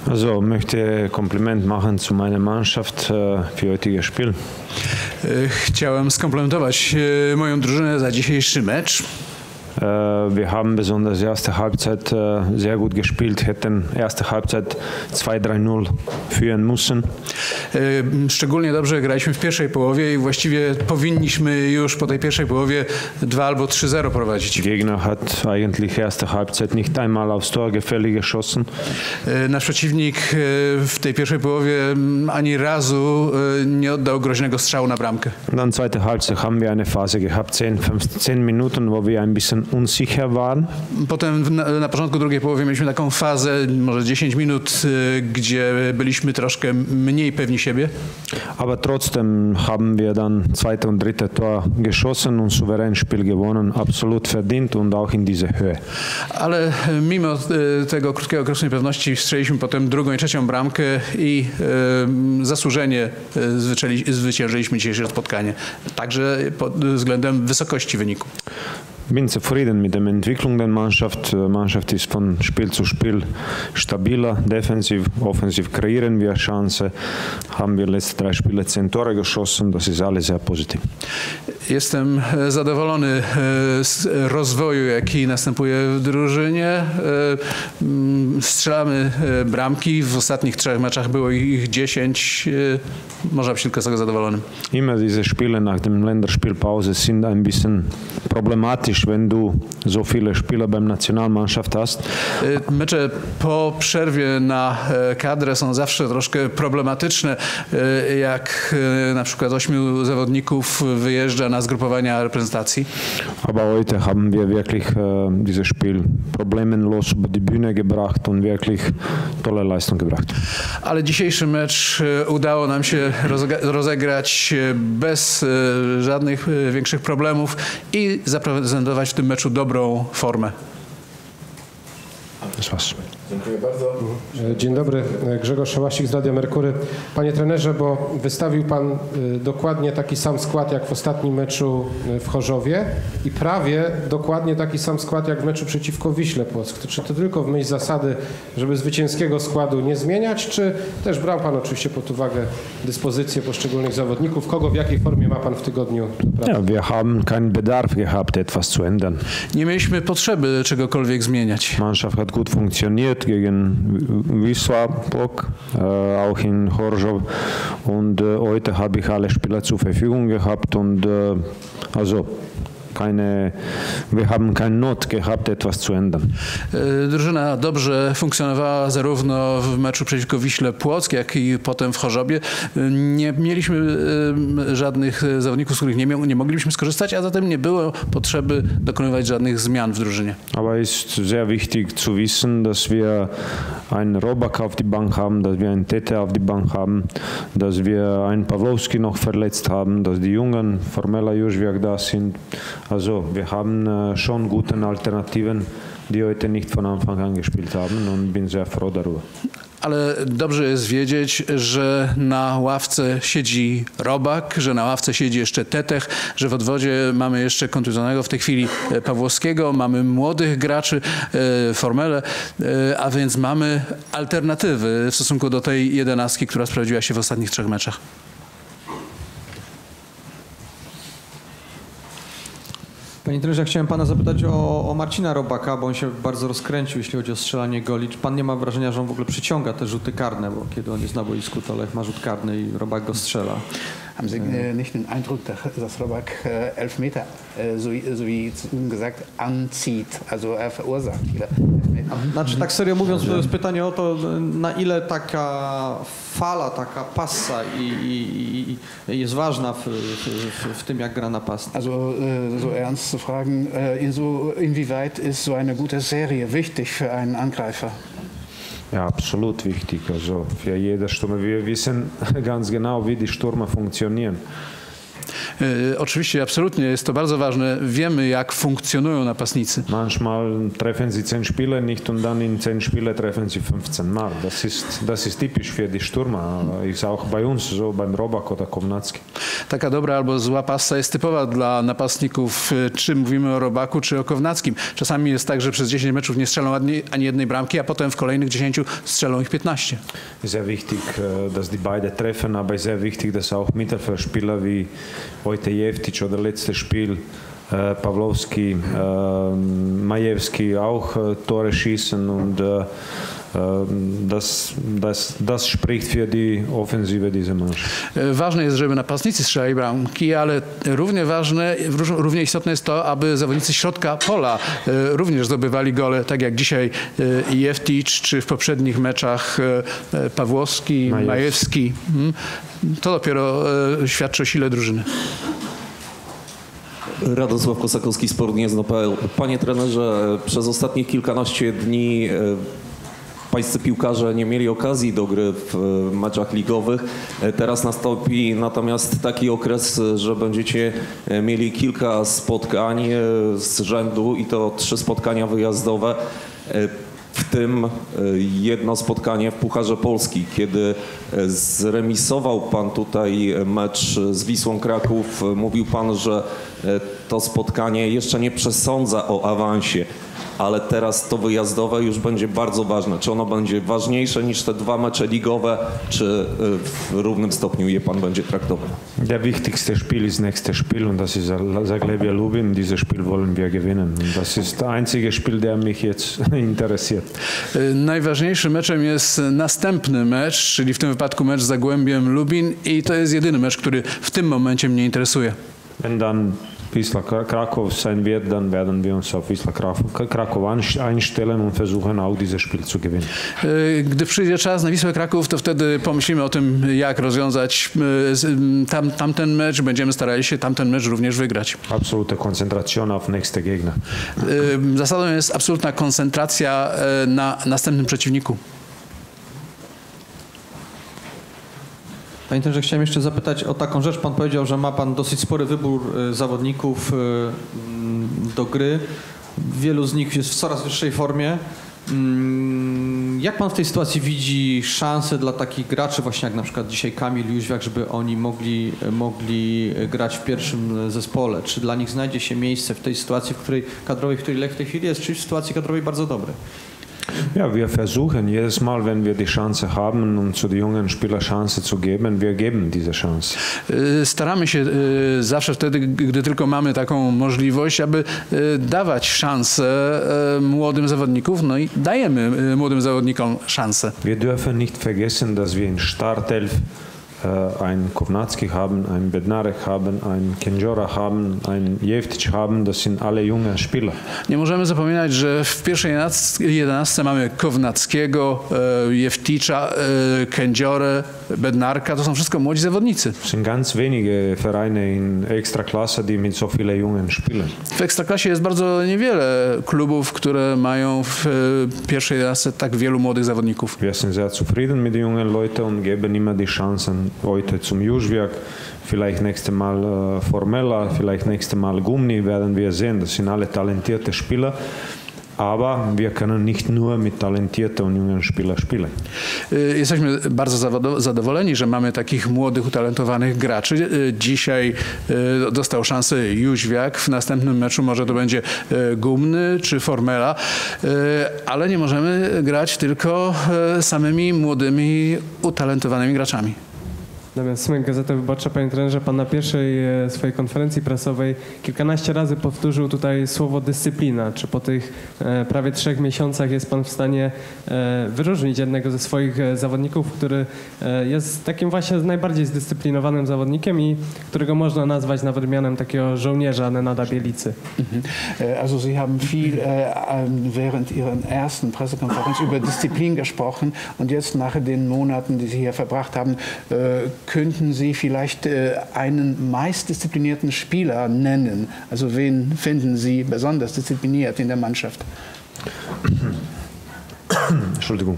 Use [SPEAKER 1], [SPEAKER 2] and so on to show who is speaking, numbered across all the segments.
[SPEAKER 1] Also möchte Kompliment machen zu meiner Mannschaft für heutiges Spiel.
[SPEAKER 2] Chciałem skomplementować moją drużynę za dzisiejszy mecz.
[SPEAKER 1] Wir haben besonders erste Halbzeit sehr gut gespielt, hätten erste Halbzeit 2-3-0 führen müssen.
[SPEAKER 2] Szczególnie dobrze graliśmy w pierwszej połowie i właściwie powinniśmy już po tej pierwszej połowie 2 albo 3-0 prowadzić.
[SPEAKER 1] Gegner hat eigentlich erste Halbzeit nicht einmal aufs Tor gefällig geschossen.
[SPEAKER 2] Nasz przeciwnik w tej pierwszej połowie ani razu nie oddał groźnego strzału na bramkę.
[SPEAKER 1] Dann zweite Halbzeit haben wir eine Phase gehabt, 10 Minuten, wo wir ein bisschen unsicher waren.
[SPEAKER 2] Potem na początku drugiej połowy mieliśmy taką fazę, może 10 minut, gdzie byliśmy troszkę mniej pewni siebie.
[SPEAKER 1] Aber trotzdem haben wir dann zweite und dritte Tor geschossen und souverän Spiel gewonnen, absolut verdient und auch in diese Höhe.
[SPEAKER 2] Ale mimo tego krótkiego okresu niepewności strzeliliśmy potem drugą i trzecią bramkę i zasłużenie zwyciężyliśmy dzisiejsze spotkanie. Także pod względem wysokości wyniku.
[SPEAKER 1] Bin zufrieden mit der Entwicklung der Mannschaft. Die Mannschaft ist von Spiel zu Spiel stabiler, defensiv, offensiv kreieren wir Chancen. Haben wir letzte 3 Spiele 10 Tore geschossen, das ist alles sehr positiv.
[SPEAKER 2] Jestem zadowolony z rozwoju, jaki następuje w drużynie. Strzelamy bramki, w ostatnich 3 meczach było ich 10. Można być tylko z tego zadowolonym.
[SPEAKER 1] Immer diese Spiele nach dem Länderspielpause sind ein bisschen problematisch, wenn du so viele Spieler beim Nationalmannschaft hast.
[SPEAKER 2] Mecze po przerwie na kadrę są zawsze troszkę problematyczne, jak na przykład 8 zawodników wyjeżdża na zgrupowania reprezentacji.
[SPEAKER 1] Aber heute haben wir wirklich dieses Spiel problemlos über die Bühne gebracht und wirklich tolle Leistung gebracht.
[SPEAKER 2] Ale dzisiejszy mecz udało nam się rozegrać bez żadnych większych problemów i zaprezentować w tym meczu dobrą formę.
[SPEAKER 3] Dziękuję bardzo. Dzień dobry, Grzegorz Szołasik z Radia Merkury. Panie trenerze, bo wystawił Pan dokładnie taki sam skład jak w ostatnim meczu w Chorzowie i prawie dokładnie taki sam skład jak w meczu przeciwko Wiśle Płock. Czy to tylko w myśl zasady, żeby zwycięskiego składu nie zmieniać, czy też brał Pan oczywiście pod uwagę dyspozycje poszczególnych zawodników? Kogo w jakiej formie ma Pan w tygodniu?
[SPEAKER 1] Ja, wir haben keinen Bedarf gehabt, etwas zu ändern.
[SPEAKER 2] Nie mieliśmy potrzeby czegokolwiek zmieniać.
[SPEAKER 1] Mannschaft hat gut funktioniert gegen Wisła Płock, auch in Chorzów und heute habe ich alle Spieler zur Verfügung gehabt und also wir haben keine Not gehabt, etwas zu ändern.
[SPEAKER 2] Drużyna dobrze funkcjonowała zarówno w meczu przeciwko Wiśle Płock, jak i potem w Chorzowie. Nie mieliśmy żadnych zawodników, z których nie mogliśmy skorzystać, a zatem nie było potrzeby dokonywać żadnych zmian w drużynie.
[SPEAKER 1] Aber ist sehr wichtig zu wissen, dass wir einen Robak auf die Bank haben, dass wir einen Tete auf die Bank haben, dass wir einen Pawlowski noch verletzt haben, dass die Jungen Formella Jóźwiak da sind. Also wir haben schon gute Alternativen, die heute nicht von Anfang an gespielt haben und bin sehr froh darüber.
[SPEAKER 2] Ale dobrze jest wiedzieć, że na ławce siedzi Robak, że na ławce siedzi jeszcze Tetech, że w odwodzie mamy jeszcze kontuzjonego w tej chwili Pawłowskiego, mamy młodych graczy, Formelę, a więc mamy alternatywy w stosunku do tej 11, która sprawdziła się w ostatnich 3 meczach.
[SPEAKER 4] Panie trenerze, chciałem Pana zapytać o Marcina Robaka, bo on się bardzo rozkręcił, jeśli chodzi o strzelanie goli. Czy Pan nie ma wrażenia, że on w ogóle przyciąga te rzuty karne, bo kiedy on jest na boisku, to Lech ma rzut karny i Robak go strzela?
[SPEAKER 5] Haben Sie nicht den Eindruck, dass Robak Elfmeter, so wie gesagt, anzieht, also er verursacht viele Elfmeter?
[SPEAKER 4] Znaczy, tak serio mówiąc, to jest pytanie o to, na ile taka fala, taka passa i jest ważna w tym, jak gra napastnik.
[SPEAKER 5] Also so ernst zu fragen, inwieweit ist so eine gute Serie wichtig für einen Angreifer?
[SPEAKER 1] Ja, absolut wichtig. Also für jede Stürmer. Wir wissen ganz genau, wie die Stürmer funktionieren.
[SPEAKER 2] Oczywiście, absolutnie, jest to bardzo ważne. Wiemy, jak funkcjonują napastnicy.
[SPEAKER 1] Manchmal treffen sie 10 Spieler nicht und dann in 10 Spiele treffen sie 15 Mal. Das ist typisch für die Stürmer. Ist auch bei uns so, beim Robak oder Kownacki.
[SPEAKER 2] Taka dobra albo zła passa jest typowa dla napastników, czy mówimy o Robaku, czy o Kownackim. Czasami jest tak, że przez 10 meczów nie strzelą ani jednej bramki, a potem w kolejnych 10 strzelą ich 15.
[SPEAKER 1] Sehr wichtig, dass die beide treffen, aber sehr wichtig, dass auch Mittelfeldspieler wie heute Jeftic oder letztes Spiel Pawlowski, Majewski auch Tore schießen und das spricht für die Offensive dieser Mannschaft.
[SPEAKER 2] Ważne jest, żeby napastnicy strzelali bramki, ale równie istotne jest to, aby zawodnicy środka pola również zdobywali gole, tak jak dzisiaj Jeftic, czy w poprzednich meczach Pawłowski, Majewski. To dopiero świadczy o sile drużyny.
[SPEAKER 6] Radosław Kosakowski, Sport.pl. Panie trenerze, przez ostatnich kilkanaście dni pańscy piłkarze nie mieli okazji do gry w meczach ligowych. Teraz nastąpi natomiast taki okres, że będziecie mieli kilka spotkań z rzędu i to 3 spotkania wyjazdowe. W tym jedno spotkanie w Pucharze Polski, kiedy zremisował pan tutaj mecz z Wisłą Kraków. Mówił pan, że to spotkanie jeszcze nie przesądza o awansie, ale teraz to wyjazdowe już będzie bardzo ważne. Czy ono będzie ważniejsze niż te 2 mecze ligowe, czy w równym stopniu je pan będzie traktował?
[SPEAKER 1] Der wichtigste Spiel ist nächstes Spiel und das ist Zagłębie Lubin. Dieses Spiel wollen wir gewinnen. Das ist das einzige Spiel, der mich jetzt interessiert.
[SPEAKER 2] Najważniejszym meczem jest następny mecz, czyli w tym wypadku mecz z Zagłębiem Lubin i to jest jedyny mecz, który w tym momencie mnie interesuje.
[SPEAKER 1] Wenn dann Wisła Krakow sein wird, dann werden wir uns auf Wisła Krakow einstellen und versuchen auch dieses Spiel zu gewinnen.
[SPEAKER 2] Gdy przyjdzie czas na Wisłę Kraków, to wtedy pomyślimy o tym, jak rozwiązać tamten mecz. Będziemy starali się tamten mecz również wygrać.
[SPEAKER 1] Absolute Konzentration auf nächste Gegner.
[SPEAKER 2] Zasadą jest absolutna koncentracja na następnym przeciwniku.
[SPEAKER 4] Panie trenerze, chciałem jeszcze zapytać o taką rzecz. Pan powiedział, że ma pan dosyć spory wybór zawodników do gry. Wielu z nich jest w coraz wyższej formie. Jak pan w tej sytuacji widzi szanse dla takich graczy, właśnie jak na przykład dzisiaj Kamil Jóźwiak, żeby oni mogli grać w pierwszym zespole? Czy dla nich znajdzie się miejsce w tej sytuacji, w której Lech w tej chwili jest, czy w sytuacji kadrowej bardzo dobrej?
[SPEAKER 1] Ja, wir versuchen jedes Mal, wenn wir die Chance haben, um zu den jungen Spielern Chance zu geben, wir geben diese Chance.
[SPEAKER 2] Staramy się zawsze wtedy, gdy tylko mamy taką możliwość, aby dawać szansę młodym zawodnikom, no i dajemy młodym zawodnikom szansę.
[SPEAKER 1] Wir dürfen nicht vergessen, dass wir in Startelf einen Kownacki haben, einen Bednarek haben, einen Kędziora haben, einen Jeftic haben. Das sind alle junge Spieler.
[SPEAKER 2] Nie możemy zapominać, że w pierwszej 11 mamy Kownackiego, Jefticza, Kędziorę, Bednarka. To są wszystko młodzi zawodnicy.
[SPEAKER 1] Es sind ganz wenige Vereine in Extraklasse, die mit so vielen jungen Spielern.
[SPEAKER 2] W Ekstraklasie jest bardzo niewiele klubów, które mają w pierwszej 11 tak wielu młodych zawodników.
[SPEAKER 1] Wir sind sehr zufrieden mit den jungen Leuten und geben immer die Chancen. Heute zum Jóźwiak, vielleicht nächstes Mal Formella, vielleicht nächstes Mal Gumni, werden wir sehen. Das sind alle talentierte Spieler. Aber wir können nicht nur mit talentierten und jungen Spielern spielen.
[SPEAKER 2] Jesteśmy bardzo zadowoleni, że mamy takich młodych, utalentowanych graczy. Dzisiaj dostał szansę Jóźwiak, w następnym meczu może to będzie Gumny czy Formela, ale nie możemy grać tylko samymi młodymi, utalentowanymi graczami.
[SPEAKER 7] Damian Smyk, Gazeta Wyborcza. Panie trenerze, pan na pierwszej swojej konferencji prasowej kilkanaście razy powtórzył tutaj słowo dyscyplina. Czy po tych prawie 3 miesiącach jest pan w stanie wyróżnić jednego ze swoich zawodników, który jest takim właśnie najbardziej zdyscyplinowanym zawodnikiem i którego można nazwać nawet mianem takiego żołnierza Nenada Bielicy?
[SPEAKER 5] Also Sie haben viel während Ihren ersten Pressekonferenz über Disziplin gesprochen und jetzt nach den Monaten, die Sie hier verbracht haben, könnten Sie vielleicht einen meistdisziplinierten Spieler nennen? Also wen finden Sie besonders diszipliniert in der Mannschaft?
[SPEAKER 1] Entschuldigung.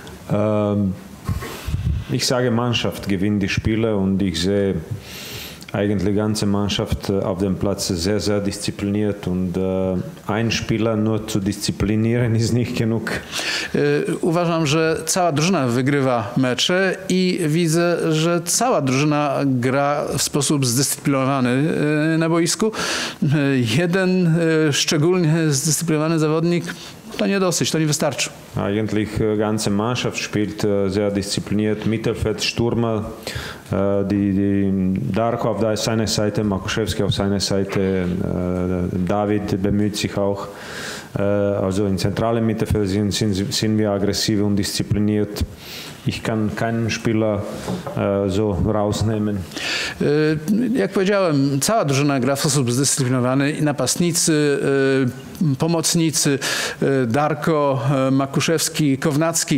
[SPEAKER 1] Ich sage, Mannschaft gewinnt die Spiele und ich sehe eigentlich ganze Mannschaft auf dem Platz sehr, sehr diszipliniert und ein Spieler nur zu disziplinieren ist nicht genug.
[SPEAKER 2] Uważam, że cała drużyna wygrywa mecze i widzę, że cała drużyna gra w sposób zdyscyplinowany na boisku. Jeden szczególnie zdyscyplinowany zawodnik to nie dosyć, to nie wystarczy.
[SPEAKER 1] Eigentlich ganze Mannschaft spielt sehr diszipliniert. Mittelfeld, Stürmer, die Darko auf seiner Seite, Makuszewski auf seiner Seite, David bemüht sich auch. Also im zentralen Mittelfeld sind wir aggressiv und diszipliniert. Ich kann keinen Spieler so rausnehmen.
[SPEAKER 2] Jak powiedziałem, cała drużyna gra w sposób zdyscyplinowany i napastnicy, pomocnicy, Darko, Makuszewski, Kownacki.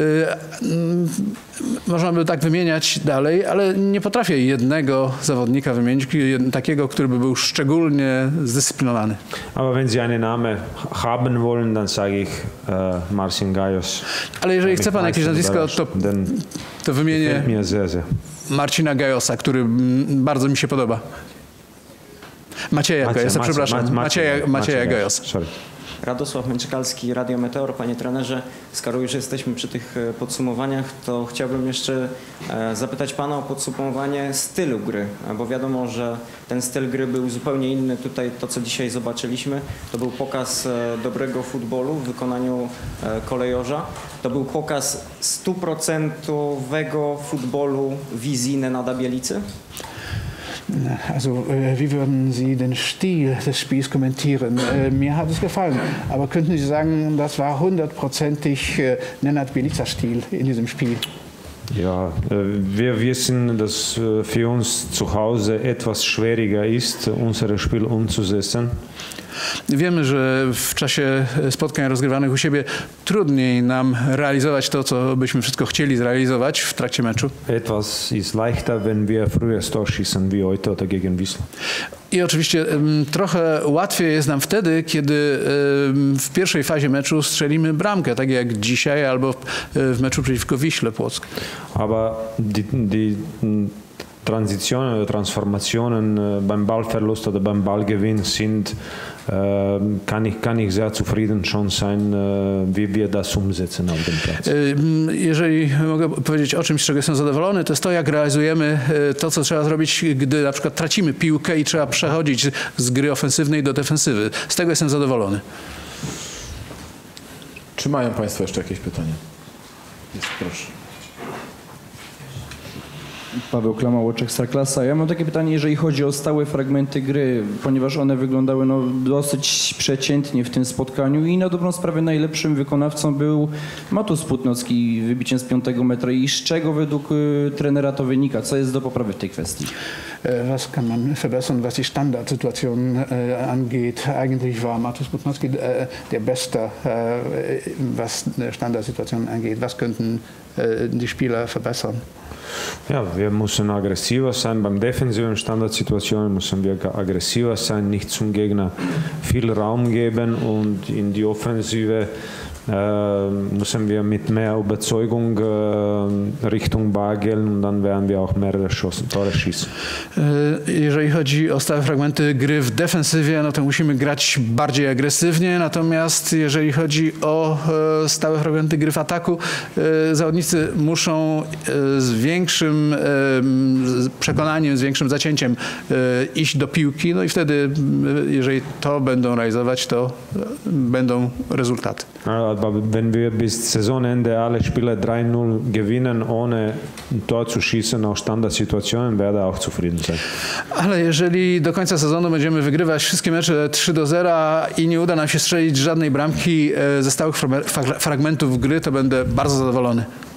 [SPEAKER 2] Można by tak wymieniać dalej, ale nie potrafię jednego zawodnika wymienić, takiego, który by był szczególnie zdyscyplinowany.
[SPEAKER 1] Aber wenn Sie einen Namen haben wollen, dann sage ich Marcin Gajos.
[SPEAKER 2] Ale jeżeli chce pan jakieś nazwisko, to wymienię Marcina Gajosa, który bardzo mi się podoba. Macieja Gajosa, przepraszam. Macieja Gajosa.
[SPEAKER 8] Radosław Męczykalski, Radio Meteor. Panie trenerze, skoro już jesteśmy przy tych podsumowaniach, to chciałbym jeszcze zapytać pana o podsumowanie stylu gry, bo wiadomo, że ten styl gry był zupełnie inny. Tutaj to, co dzisiaj zobaczyliśmy, to był pokaz dobrego futbolu w wykonaniu kolejorza. To był pokaz 100% futbolu wizji Nenada Bielicy?
[SPEAKER 5] Also, wie würden Sie den Stil des Spiels kommentieren? Mir hat es gefallen, aber könnten Sie sagen, das war 100%ig Nenad Bielica Stil in diesem Spiel?
[SPEAKER 1] Ja, wir wissen, dass für uns zu Hause etwas schwieriger ist, unser Spiel umzusetzen.
[SPEAKER 2] Wiemy, że w czasie spotkań rozgrywanych u siebie trudniej nam realizować to, co byśmy wszystko chcieli zrealizować w trakcie meczu.
[SPEAKER 1] Etwas ist leichter, wenn wir früher das Tor schießen, wie heute oder gegen Wisła.
[SPEAKER 2] I oczywiście trochę łatwiej jest nam wtedy, kiedy w pierwszej fazie meczu strzelimy bramkę, tak jak dzisiaj albo w meczu przeciwko Wiśle Płock.
[SPEAKER 1] Aber die Transitionen oder Transformationen beim Ballverlust oder beim Ballgewinn sind, kann ich sehr zufrieden schon sein, wie wir das umsetzen auf dem Platz.
[SPEAKER 2] Jeżeli mogę powiedzieć o czymś, z czego jestem zadowolony, to jest to, jak realizujemy to, co trzeba zrobić, gdy na przykład tracimy piłkę i trzeba przechodzić z gry ofensywnej do defensywy. Z tego jestem zadowolony.
[SPEAKER 9] Czy mają Państwo jeszcze jakieś pytania? Jest, proszę.
[SPEAKER 10] Paweł Klamałoczek, Ekstraklasa. Ja mam takie pytanie, jeżeli chodzi o stałe fragmenty gry, ponieważ one wyglądały dosyć przeciętnie w tym spotkaniu i na dobrą sprawę najlepszym wykonawcą był Matus Putnocki wybiciem z 5 metra. I z czego według trenera to wynika? Co jest do poprawy w tej kwestii?
[SPEAKER 5] Was kann man verbessern, was die Standardsituation angeht? Eigentlich war Matus Putnocki der Beste, was Standardsituation angeht. Was könnten die Spieler verbessern?
[SPEAKER 1] Ja, wir müssen aggressiver sein. Beim defensiven Standardsituationen müssen wir aggressiver sein, nicht zum Gegner viel Raum geben und in die Offensive müssen wir mit mehr Überzeugung Richtung Bar gehen und dann werden wir auch mehr Tore schießen.
[SPEAKER 2] Jeżeli chodzi o stałe fragmenty gry w defensywie, no to musimy grać bardziej agresywnie, natomiast jeżeli chodzi o stałe fragmenty gry w ataku, zawodnicy muszą z większym przekonaniem, z większym zacięciem iść do piłki, no i wtedy, jeżeli to będą realizować, to będą rezultaty.
[SPEAKER 1] Aber wenn wir bis Saisonende alle Spiele 3-0 gewinnen, ohne ein Tor zu schießen aus Standardsituationen, werde auch zufrieden sein.
[SPEAKER 2] Ale jeżeli do końca sezonu będziemy wygrywać wszystkie mecze 3-0 i nie uda nam się strzelić żadnej bramki ze stałych fragmentów gry, to będę bardzo zadowolony.